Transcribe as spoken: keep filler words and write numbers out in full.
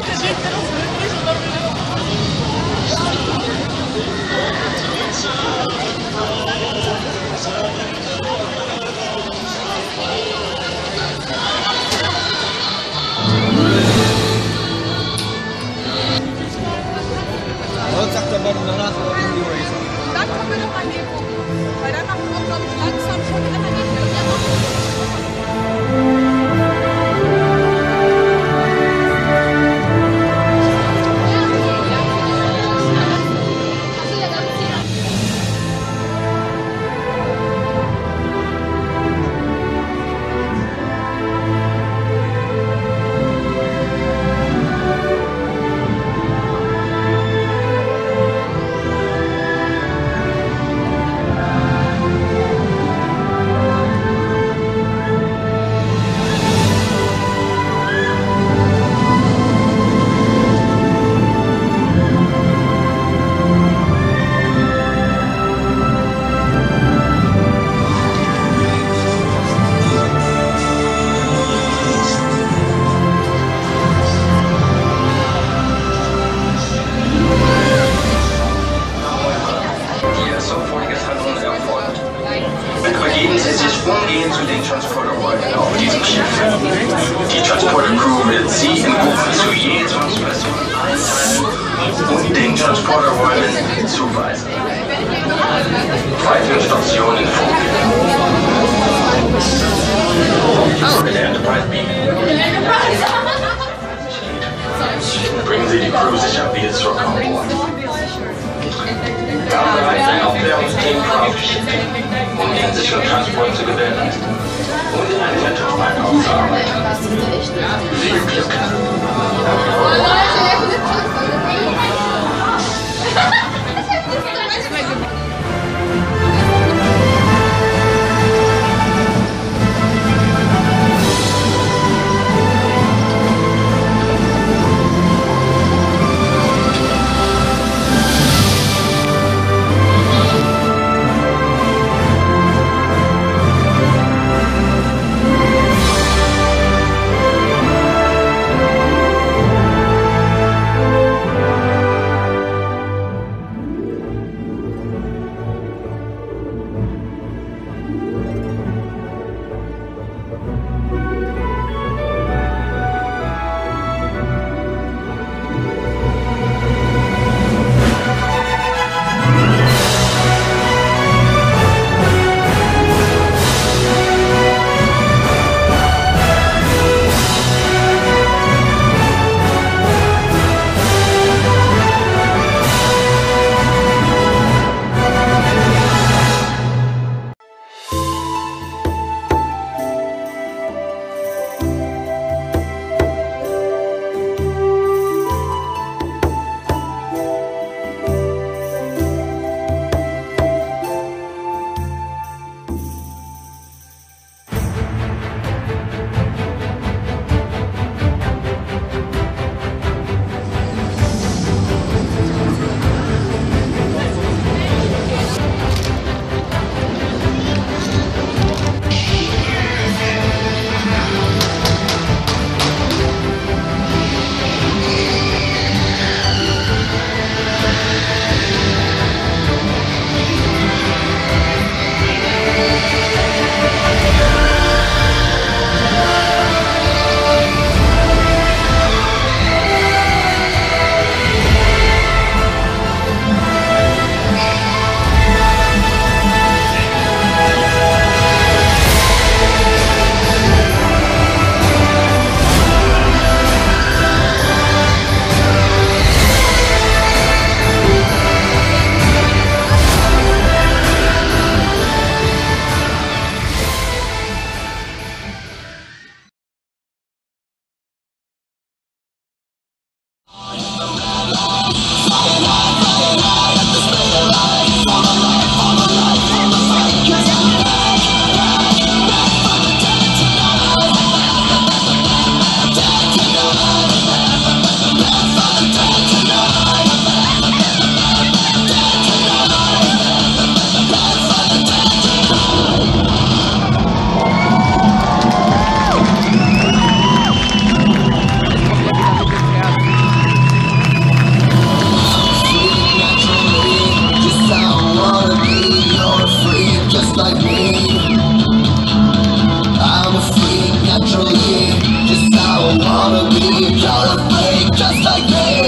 Sagt aber danach irgendwie Racer. Dann kommen wir noch an den Punkt. Weil dann machen wir, glaube ich, langsam schon die anderen nicht mehr. Begeben Sie sich umgehend zu den Transporter-Räumen auf diesem Schiff. Die Transporter-Crew wird Sie in Gruppen zu je Transportation einteilen und den Transporter-Räumen zuweisen. Weitere Stationen vorgehen. Der Enterprise Beacon. Bringen Sie die Crew sicher wieder zurück an Bord. Wir haben bereits ein Aufklärungsteam aufgeschickt, um den sicheren Transport zu gewährleisten und eine Rettungsleine aufzuarbeiten. Viel Glück! wanna be counterfeit just like they